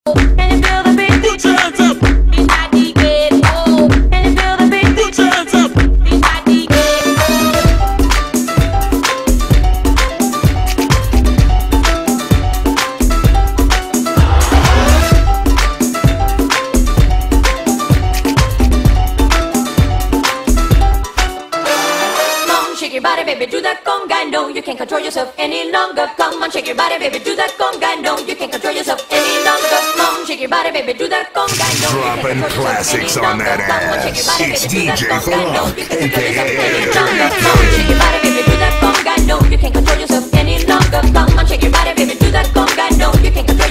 Can you feel the beat? Put your hands up. Inside the gate. Oh, can you feel the beat? Put your hands up. Inside the gate. Come on, shake your body, baby, do that conga. No, you can't control yourself any longer. Come on, shake your body, baby, do that conga. No, you can't control yourself any longer. Come on, shake your body, baby, do that conga. No, you can't Dropping control yourself any classics on that longer. Come on, shake your body, ass. baby, It's do that DJ conga. No, Farouk, you can't control yourself any aka longer. Come on, shake your body, baby, do that conga. No, you can't control yourself any longer. Come on, shake your body, baby, do that conga. No, you can't control